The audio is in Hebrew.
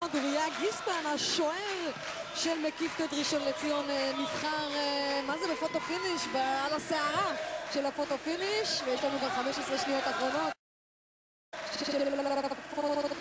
אוריה גיספן, השוער של מקיף ראשון לציון, נבחר, מה זה, בפוטו פיניש, על הסערה של הפוטו פיניש, ויש לנו כבר 15 שניות אחרונות.